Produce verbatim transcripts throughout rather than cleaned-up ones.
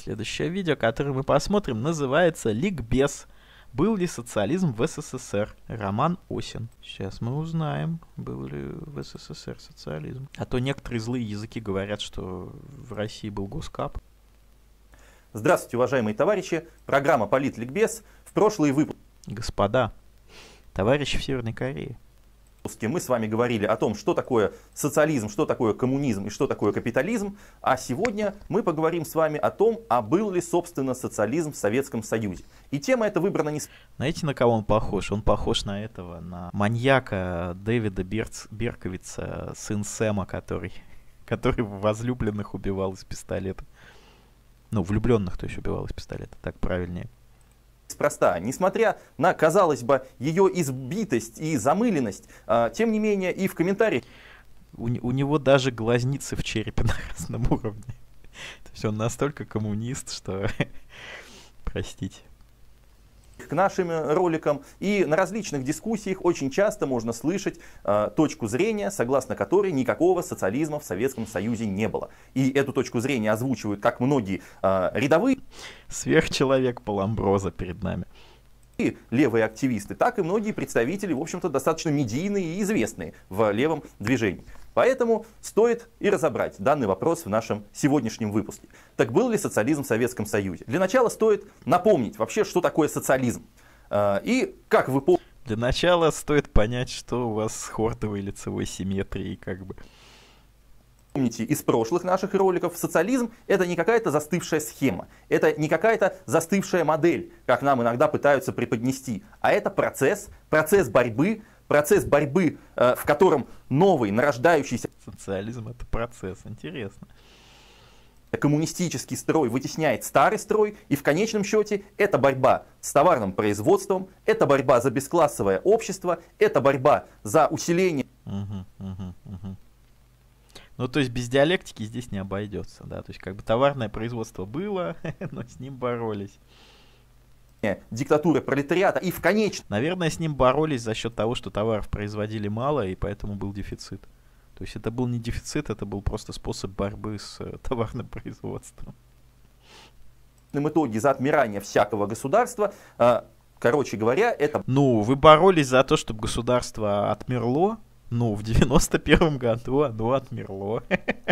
Следующее видео, которое мы посмотрим, называется «Ликбез. Был ли социализм в СССР?» Роман Осин. Сейчас мы узнаем, был ли в СССР социализм. А то некоторые злые языки говорят, что в России был госкап. Здравствуйте, уважаемые товарищи. Программа «Политликбез». В прошлые выпуски Господа, товарищи в Северной Корее. мы с вами говорили о том, что такое социализм, что такое коммунизм и что такое капитализм. А сегодня мы поговорим с вами о том, а был ли, собственно, социализм в Советском Союзе. И тема эта выбрана не... Знаете, на кого он похож? Он похож на этого, на маньяка Дэвида Берц... Берковица, сын Сэма, который, который возлюбленных убивал из пистолета. Ну, влюбленных, то есть убивал из пистолета, так правильнее. Неспроста. Несмотря на, казалось бы, ее избитость и замыленность, э, тем не менее и в комментариях... У, у него даже глазницы в черепе на разном уровне. То есть он настолько коммунист, что... Простите. К нашим роликам и на различных дискуссиях очень часто можно слышать э, точку зрения, согласно которой никакого социализма в Советском Союзе не было. И эту точку зрения озвучивают как многие э, рядовые... Сверхчеловек Паламброза перед нами. И левые активисты, так и многие представители, в общем-то, достаточно медийные и известные в левом движении. Поэтому стоит и разобрать данный вопрос в нашем сегодняшнем выпуске. Так был ли социализм в Советском Союзе? Для начала стоит напомнить вообще, что такое социализм. И как вы помните... Для начала стоит понять, что у вас с хортовой лицевой симметрией как бы. Помните из прошлых наших роликов, социализм это не какая-то застывшая схема, это не какая-то застывшая модель, как нам иногда пытаются преподнести, а это процесс, процесс борьбы, процесс борьбы, э, в котором новый, нарождающийся... Социализм это процесс, интересно. Коммунистический строй вытесняет старый строй, и в конечном счете это борьба с товарным производством, это борьба за бесклассовое общество, это борьба за усиление... Угу, угу, угу. Ну, то есть без диалектики здесь не обойдется, да, то есть как бы товарное производство было, но с ним боролись. Диктатуры пролетариата и в конечном... Наверное, с ним боролись за счет того, что товаров производили мало, и поэтому был дефицит. То есть это был не дефицит, это был просто способ борьбы с э, товарным производством. В итоге за отмирание всякого государства, э, короче говоря, это... Ну, вы боролись за то, чтобы государство отмерло. Ну, в девяносто первом году оно отмерло.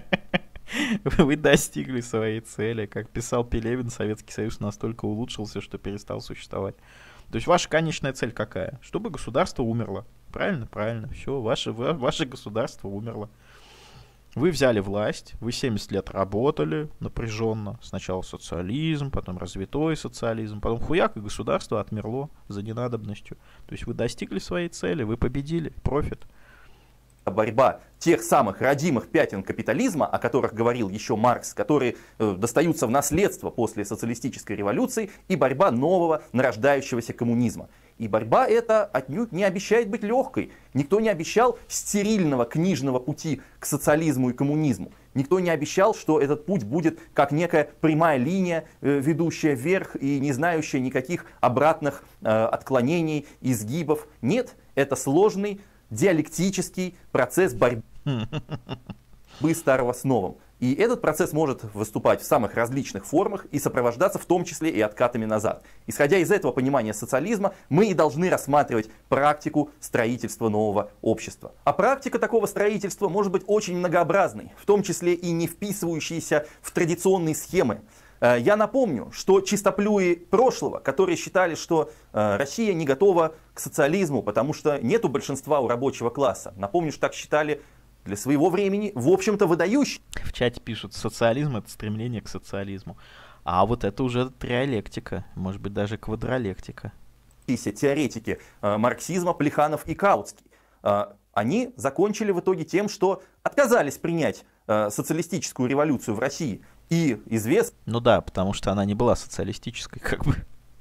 Вы достигли своей цели. Как писал Пелевин, Советский Союз настолько улучшился, что перестал существовать. То есть ваша конечная цель какая? Чтобы государство умерло. Правильно? Правильно. Все, ваше, ваше государство умерло. Вы взяли власть, вы семьдесят лет работали напряженно. Сначала социализм, потом развитой социализм, потом хуяк, и государство отмерло за ненадобностью. То есть вы достигли своей цели, вы победили. Профит. Борьба тех самых родимых пятен капитализма, о которых говорил еще Маркс, которые э, достаются в наследство после социалистической революции, и борьба нового нарождающегося коммунизма. И борьба эта отнюдь не обещает быть легкой. Никто не обещал стерильного книжного пути к социализму и коммунизму. Никто не обещал, что этот путь будет как некая прямая линия, э, ведущая вверх и не знающая никаких обратных э, отклонений, изгибов. Нет, это сложный диалектический процесс борьбы старого с новым. И этот процесс может выступать в самых различных формах и сопровождаться в том числе и откатами назад. Исходя из этого понимания социализма, мы и должны рассматривать практику строительства нового общества. А практика такого строительства может быть очень многообразной, в том числе и не вписывающейся в традиционные схемы. Я напомню, что чистоплюи прошлого, которые считали, что Россия не готова к социализму, потому что нету большинства у рабочего класса. Напомню, что так считали для своего времени, в общем-то, выдающие. В чате пишут, социализм — это стремление к социализму. А вот это уже триалектика, может быть, даже квадролектика. Теоретики марксизма Плеханов и Каутский. Они закончили в итоге тем, что отказались принять социалистическую революцию в России. И известно... Ну да, потому что она не была социалистической, как бы.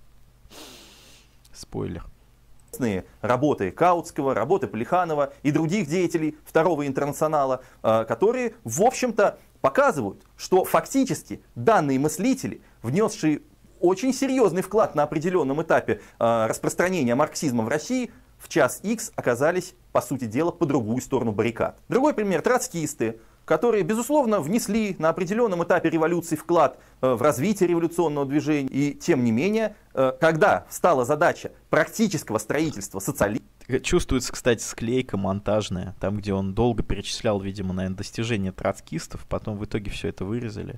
Спойлер. Работы Каутского, работы Плеханова и других деятелей Второго интернационала, которые, в общем-то, показывают, что фактически данные мыслители, внесшие очень серьезный вклад на определенном этапе распространения марксизма в России, в час икс оказались, по сути дела, по другую сторону баррикад. Другой пример. Троцкисты. которые, безусловно, внесли на определенном этапе революции вклад в развитие революционного движения. И тем не менее, когда стала задача практического строительства социализма, чувствуется, кстати, склейка монтажная, там, где он долго перечислял, видимо, наверное, достижения троцкистов, потом в итоге все это вырезали.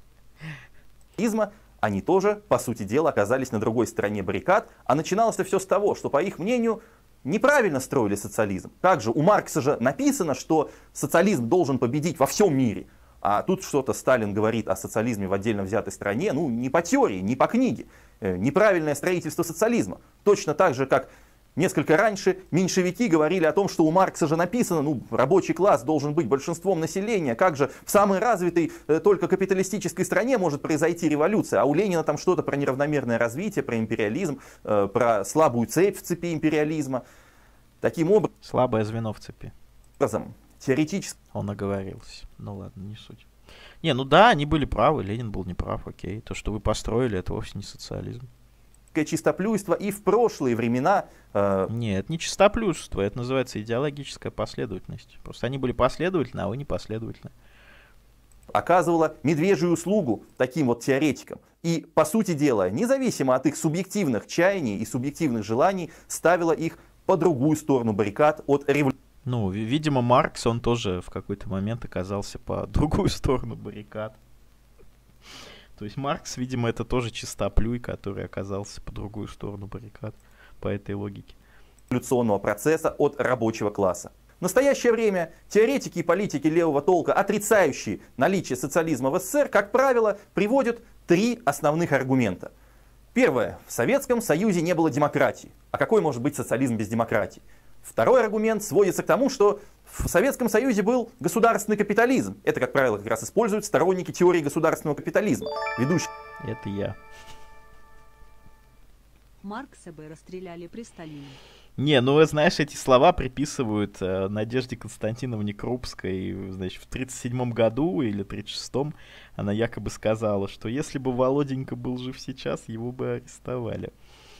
Они тоже, по сути дела, оказались на другой стороне баррикад, а начиналось-то все с того, что, по их мнению, неправильно строили социализм. Также у Маркса же написано, что социализм должен победить во всем мире. А тут что-то Сталин говорит о социализме в отдельно взятой стране, ну, не по теории, не по книге. Неправильное строительство социализма. Точно так же, как несколько раньше меньшевики говорили о том, что у Маркса же написано, ну, рабочий класс должен быть большинством населения. Как же в самой развитой только капиталистической стране может произойти революция? А у Ленина там что-то про неравномерное развитие, про империализм, про слабую цепь в цепи империализма. Таким образом... Слабое звено в цепи. Теоретически. Он оговорился. Ну ладно, не суть. Не, ну да, они были правы, Ленин был неправ, окей. То, что вы построили, это вовсе не социализм. Чистоплюйство и в прошлые времена... Э... Нет, не чистоплюйство, это называется идеологическая последовательность. Просто они были последовательны, а вы непоследовательны. Оказывала медвежью услугу таким вот теоретикам. И, по сути дела, независимо от их субъективных чаяний и субъективных желаний, ставила их по другую сторону баррикад от революции. Ну, видимо, Маркс, он тоже в какой-то момент оказался по другую сторону баррикад. То есть Маркс, видимо, это тоже чистоплюй, который оказался по другую сторону баррикад по этой логике. Революционного процесса от рабочего класса. В настоящее время теоретики и политики левого толка, отрицающие наличие социализма в СССР, как правило, приводят три основных аргумента. Первое. В Советском Союзе не было демократии. А какой может быть социализм без демократии? Второй аргумент сводится к тому, что в Советском Союзе был государственный капитализм. Это, как правило, как раз используют сторонники теории государственного капитализма. Ведущий... Это я. Маркса бы расстреляли при Сталине. Не, ну, знаешь, эти слова приписывают э, Надежде Константиновне Крупской. Значит, в тридцать седьмом году или тридцать шестом она якобы сказала, что если бы Володенька был жив сейчас, его бы арестовали.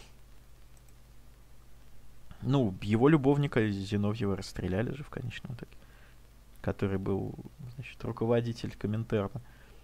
Ну, его любовника Зиновьева расстреляли же в конечном итоге, который был, значит, руководитель Коминтерна.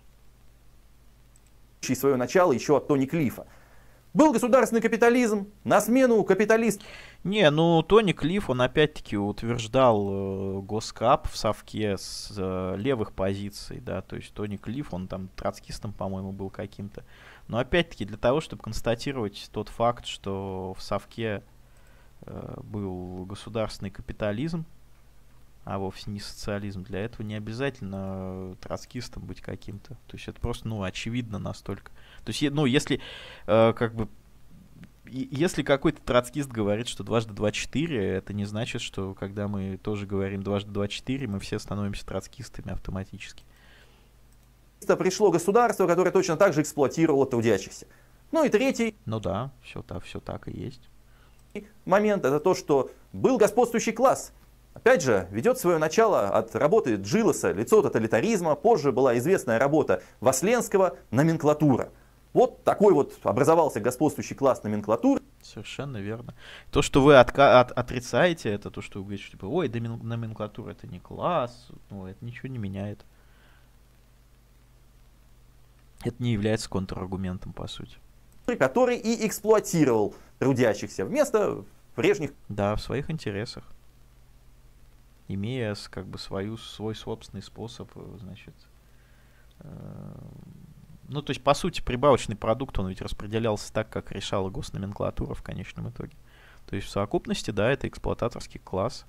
Свое начало еще от Тони Клиффа. Был государственный капитализм, на смену капиталист. Не, ну Тони Клифф, он опять-таки утверждал э, Госкап в совке с э, левых позиций, да, то есть Тони Клифф, он там троцкистом, по-моему, был каким-то. Но опять-таки для того, чтобы констатировать тот факт, что в совке э, был государственный капитализм, а вовсе не социализм, для этого не обязательно троцкистом быть каким-то. То есть это просто, ну, очевидно настолько. То есть, ну, если, э, как бы, если какой-то троцкист говорит, что дважды два четыре, это не значит, что когда мы тоже говорим дважды два четыре, мы все становимся троцкистами автоматически. Пришло государство, которое точно так же эксплуатировало трудящихся. Ну и третий. Ну да, все так, все так и есть. Момент это то, что был господствующий класс. Опять же, ведет свое начало от работы Джилоса «Лицо тоталитаризма», позже была известная работа Васленского «Номенклатура». Вот такой вот образовался господствующий класс номенклатуры. Совершенно верно. То, что вы отка- от- отрицаете, это то, что вы говорите, что типа, ой, да номенклатура это не класс, ну, это ничего не меняет. Это не является контраргументом, по сути. Который и эксплуатировал трудящихся вместо прежних... Да, в своих интересах. Имея как бы свою, свой собственный способ, значит, э, ну, то есть, по сути, прибавочный продукт, он ведь распределялся так, как решала госноменклатура в конечном итоге. То есть, в совокупности, да, это эксплуататорский класс.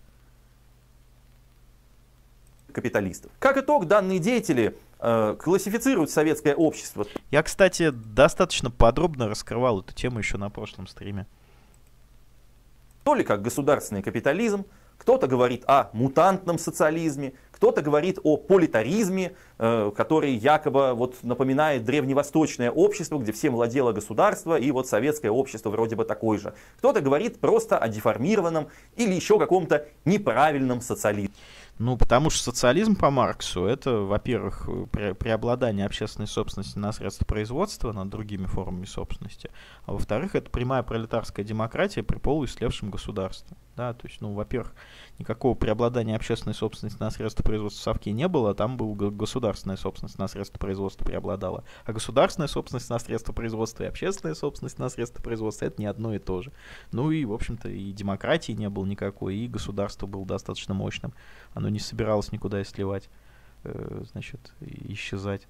Капиталистов. Как итог, данные деятели э, классифицируют советское общество. Я, кстати, достаточно подробно раскрывал эту тему еще на прошлом стриме. То ли как государственный капитализм, кто-то говорит о мутантном социализме, кто-то говорит о политаризме, э, который якобы вот напоминает древневосточное общество, где всем владело государство, и вот советское общество вроде бы такое же. Кто-то говорит просто о деформированном или еще каком-то неправильном социализме. Ну, потому что социализм по Марксу — это, во-первых, пре- преобладание общественной собственности на средства производства над другими формами собственности, а во-вторых, это прямая пролетарская демократия при полуистлевшем государстве. Да, то есть, ну, во-первых, никакого преобладания общественной собственности на средства производства в Совке не было, там была государственная собственность на средства производства преобладала. А государственная собственность на средства производства и общественная собственность на средства производства — это не одно и то же. Ну и, в общем-то, и демократии не было никакой, и государство было достаточно мощным. Оно не собиралось никуда и сливать, э, значит, и исчезать.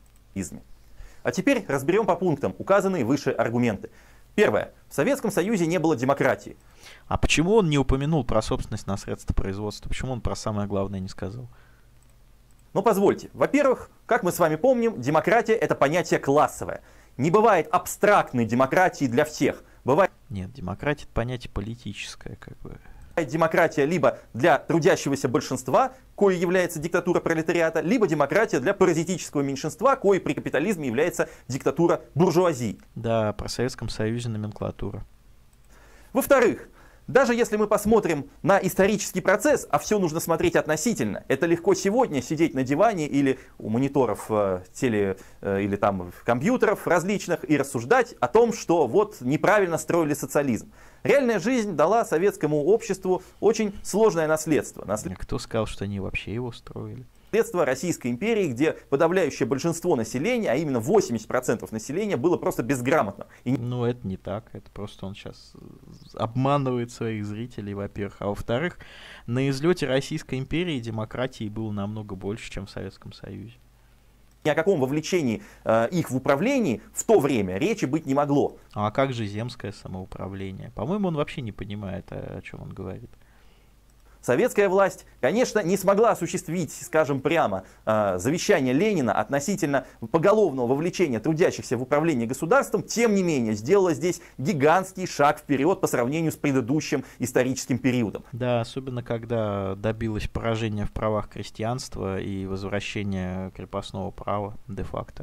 А теперь разберем по пунктам указанные выше аргументы. Первое. В Советском Союзе не было демократии. А почему он не упомянул про собственность на средства производства? Почему он про самое главное не сказал? Ну, позвольте. Во-первых, как мы с вами помним, демократия — это понятие классовое. Не бывает абстрактной демократии для всех. Бывает... Нет, демократия — это понятие политическое, как бы. Демократия либо для трудящегося большинства, кое является диктатура пролетариата, либо демократия для паразитического меньшинства, кое при капитализме является диктатура буржуазии. Да, про Советском Союзе номенклатура. Во-вторых, даже если мы посмотрим на исторический процесс, а все нужно смотреть относительно, это легко сегодня сидеть на диване или у мониторов э, теле э, или там компьютеров различных и рассуждать о том, что вот неправильно строили социализм. Реальная жизнь дала советскому обществу очень сложное наследство. Наследство... Кто сказал, что они вообще его строили? Наследство Российской империи, где подавляющее большинство населения, а именно восемьдесят процентов населения, было просто безграмотно. И... Ну, это не так. Это просто он сейчас обманывает своих зрителей, во-первых. А во-вторых, на излете Российской империи демократии было намного больше, чем в Советском Союзе. Ни о каком вовлечении э, их в управлении в то время речи быть не могло. А как же земское самоуправление? По-моему, он вообще не понимает, о, о чем он говорит. Советская власть, конечно, не смогла осуществить, скажем прямо, завещание Ленина относительно поголовного вовлечения трудящихся в управление государством, тем не менее сделала здесь гигантский шаг вперед по сравнению с предыдущим историческим периодом. Да, особенно когда добилась поражения в правах крестьянства и возвращения крепостного права де-факто.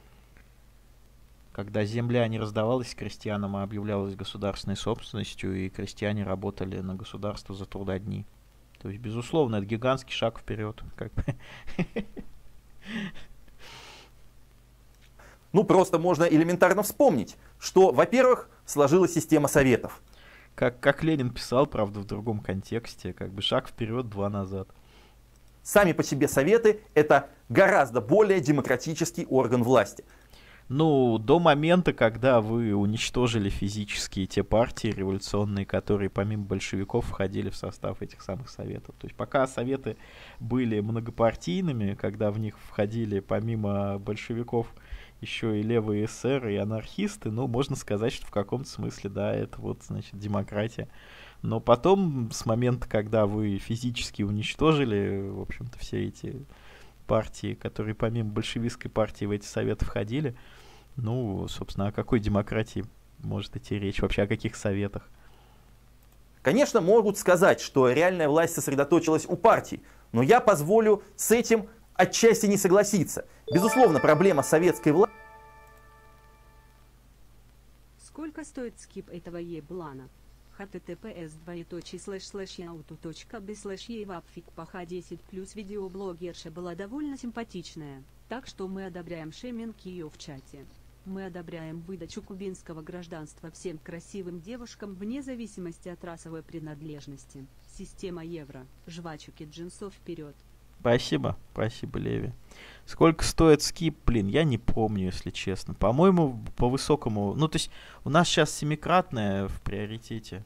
Когда земля не раздавалась крестьянам, а объявлялась государственной собственностью, и крестьяне работали на государство за трудодни. То есть, безусловно, это гигантский шаг вперед. Как бы. Ну, просто можно элементарно вспомнить, что, во-первых, сложилась система советов. Как, как Ленин писал, правда, в другом контексте, как бы шаг вперед, два назад. Сами по себе советы — это гораздо более демократический орган власти. Ну, до момента, когда вы уничтожили физически те партии революционные, которые помимо большевиков входили в состав этих самых советов. То есть пока советы были многопартийными, когда в них входили помимо большевиков еще и левые эсеры и анархисты, ну, можно сказать, что в каком-то смысле, да, это вот, значит, демократия. Но потом, с момента, когда вы физически уничтожили, в общем-то, все эти партии, которые помимо большевистской партии в эти советы входили, ну, собственно, о какой демократии может идти речь? Вообще о каких советах? Конечно, могут сказать, что реальная власть сосредоточилась у партий, но я позволю с этим отчасти не согласиться. Безусловно, проблема советской власти... Сколько стоит скип этого еблана? https двоеточие слэш слэш яуту точка би слэш евапфик паха десять плюс видеоблогерша была довольно симпатичная, так что мы одобряем шейминг ее в чате. Мы одобряем выдачу кубинского гражданства всем красивым девушкам вне зависимости от расовой принадлежности. Система евро. Жвачуки джинсов вперед. Спасибо, спасибо, Леви. Сколько стоит скип, блин, я не помню, если честно. По-моему, по высокому... Ну, то есть, у нас сейчас семикратное в приоритете.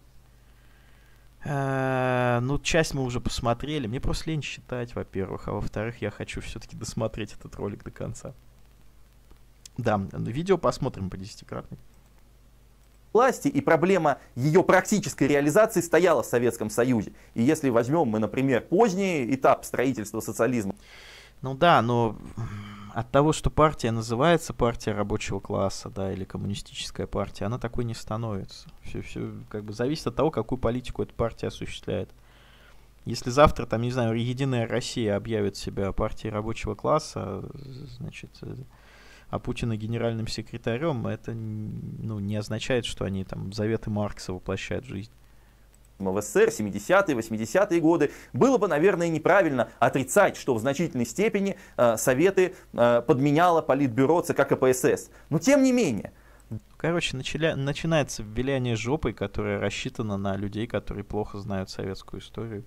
Э-э- ну, часть мы уже посмотрели. Мне просто лень считать, во-первых. А во-вторых, я хочу все-таки досмотреть этот ролик до конца. Да, видео посмотрим по десятикратной. власти, и проблема ее практической реализации стояла в Советском Союзе. И если возьмем мы, например, поздний этап строительства социализма. Ну да, но от того, что партия называется партия рабочего класса, да, или коммунистическая партия, она такой не становится. Все, все как бы зависит от того, какую политику эта партия осуществляет. Если завтра, там, не знаю, Единая Россия объявит себя партией рабочего класса, значит, а Путина генеральным секретарем, это, ну, не означает, что они там заветы Маркса воплощают в жизнь. В СССР семидесятые, восьмидесятые годы было бы, наверное, неправильно отрицать, что в значительной степени э, Советы э, подменяло Политбюро ЦК КПСС. Но тем не менее. Короче, начали, начинается виляние жопой, которое рассчитано на людей, которые плохо знают советскую историю.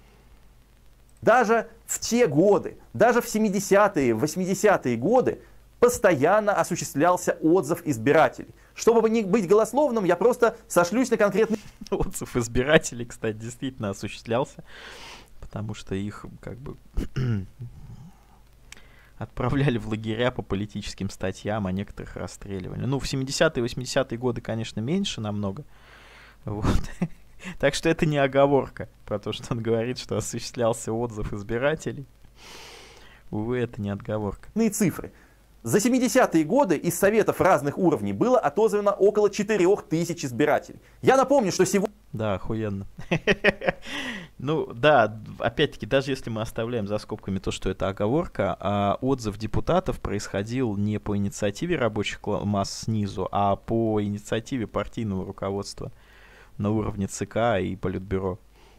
Даже в те годы, даже в семидесятые, восьмидесятые годы постоянно осуществлялся отзыв избирателей. Чтобы не быть голословным, я просто сошлюсь на конкретный... Отзыв избирателей, кстати, действительно осуществлялся, потому что их как бы отправляли в лагеря по политическим статьям, а некоторых расстреливали. Ну, в семидесятые, восьмидесятые годы, конечно, меньше намного. Вот. Так что это не оговорка про то, что он говорит, что осуществлялся отзыв избирателей. Увы, это не отговорка. Цифры. За семидесятые годы из советов разных уровней было отозвано около четырёх тысяч избирателей. Я напомню, что сегодня... Да, охуенно. Ну, да, опять-таки, даже если мы оставляем за скобками то, что это оговорка, а отзыв депутатов происходил не по инициативе рабочих масс снизу, а по инициативе партийного руководства на уровне ЦК и Политбюро.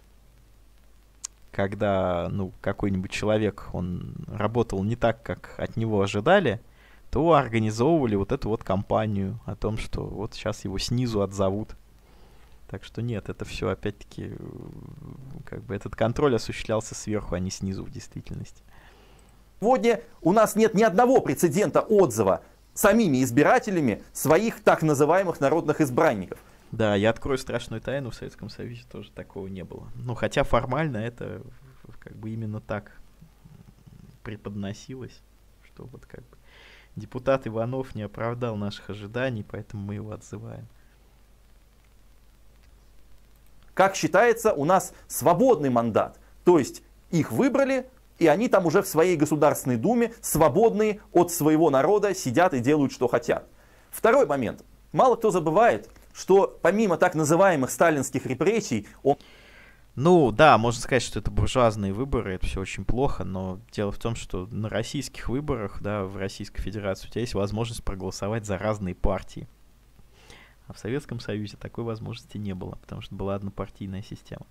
Когда, ну, какой-нибудь человек, он работал не так, как от него ожидали, то организовывали вот эту вот кампанию о том, что вот сейчас его снизу отзовут. Так что нет, это все опять-таки, как бы этот контроль осуществлялся сверху, а не снизу в действительности. Сегодня у нас нет ни одного прецедента отзыва самими избирателями своих так называемых народных избранников. Да, я открою страшную тайну, в Советском Союзе тоже такого не было. Ну, хотя формально это как бы именно так преподносилось, что вот как бы депутат Иванов не оправдал наших ожиданий, поэтому мы его отзываем. Как считается, у нас свободный мандат, то есть их выбрали, и они там уже в своей Государственной Думе, свободные от своего народа, сидят и делают, что хотят. Второй момент. Мало кто забывает, что помимо так называемых сталинских репрессий, он... Ну да, можно сказать, что это буржуазные выборы, это все очень плохо, но дело в том, что на российских выборах, да, в Российской Федерации у тебя есть возможность проголосовать за разные партии. А в Советском Союзе такой возможности не было, потому что была однопартийная система.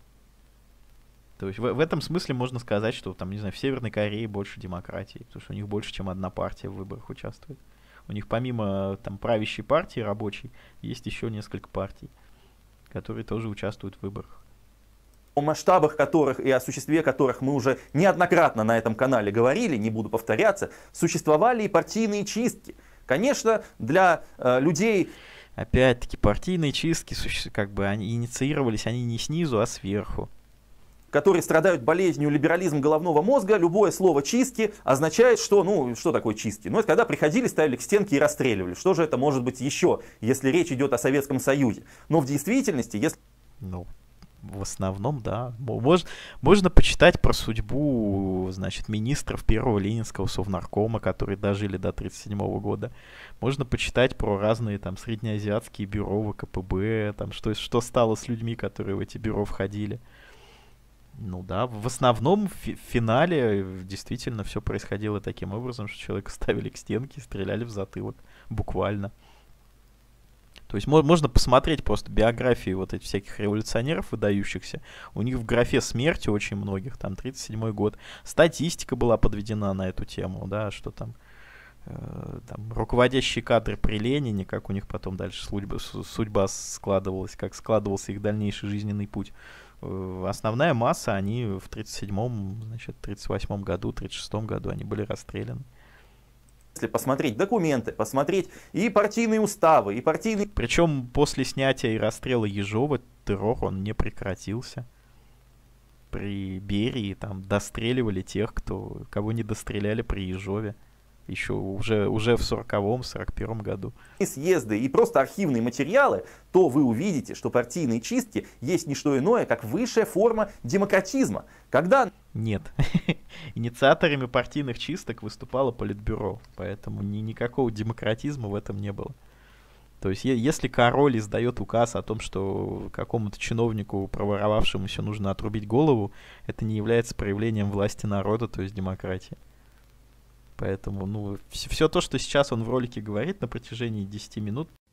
То есть в, в этом смысле можно сказать, что там, не знаю, в Северной Корее больше демократии, потому что у них больше, чем одна партия в выборах участвует. У них помимо там правящей партии рабочей есть еще несколько партий, которые тоже участвуют в выборах. О масштабах которых и осуществе которых мы уже неоднократно на этом канале говорили, не буду повторяться, существовали и партийные чистки. Конечно, для э, людей... Опять-таки, партийные чистки, как бы, они инициировались они не снизу, а сверху. Которые страдают болезнью либерализм головного мозга, любое слово «чистки» означает, что, ну, что такое чистки? Ну, это когда приходили, ставили к стенке и расстреливали. Что же это может быть еще, если речь идет о Советском Союзе? Но в действительности, если... Ну, в основном, да. Мож, можно почитать про судьбу, значит, министров первого Ленинского совнаркома, которые дожили до тридцать седьмого года. Можно почитать про разные там среднеазиатские бюро ВКПБ, там, что, что стало с людьми, которые в эти бюро входили. Ну да, в основном в финале действительно все происходило таким образом, что человека ставили к стенке и стреляли в затылок, буквально. То есть мо- можно посмотреть просто биографии вот этих всяких революционеров выдающихся. У них в графе смерти очень многих, там тридцать седьмой год. Статистика была подведена на эту тему, да, что там, э, там руководящие кадры при Ленине, как у них потом дальше судьба, судьба складывалась, как складывался их дальнейший жизненный путь. Основная масса, они в тридцать седьмом, значит, тридцать восьмом году, тридцать шестом году они были расстреляны. Если посмотреть документы, посмотреть и партийные уставы, и партийные... Причем после снятия и расстрела Ежова террор, он не прекратился. При Берии там достреливали тех, кто, кого не достреляли при Ежове. Еще уже, уже в сороковом, сорок первом году. Съезды и просто архивные материалы, то вы увидите, что партийные чистки есть не что иное, как высшая форма демократизма. Когда... Нет. Инициаторами партийных чисток выступало Политбюро, поэтому ни, никакого демократизма в этом не было. То есть если король издает указ о том, что какому-то чиновнику, проворовавшемуся, нужно отрубить голову, это не является проявлением власти народа, то есть демократии. Поэтому, ну, все то, что сейчас он в ролике говорит на протяжении десяти минут,